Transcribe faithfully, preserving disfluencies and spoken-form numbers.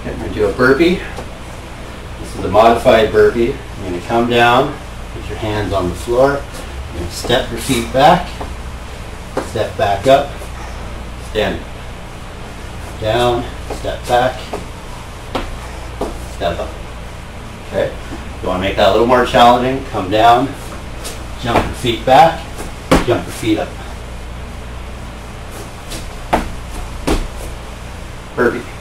Okay, I'm going to do a burpee. This is a modified burpee. You're going to come down, put your hands on the floor. You're going to step your feet back, step back up, stand down, step back, step up. Okay? If you want to make that a little more challenging, come down, jump your feet back, jump your feet up. Burpee.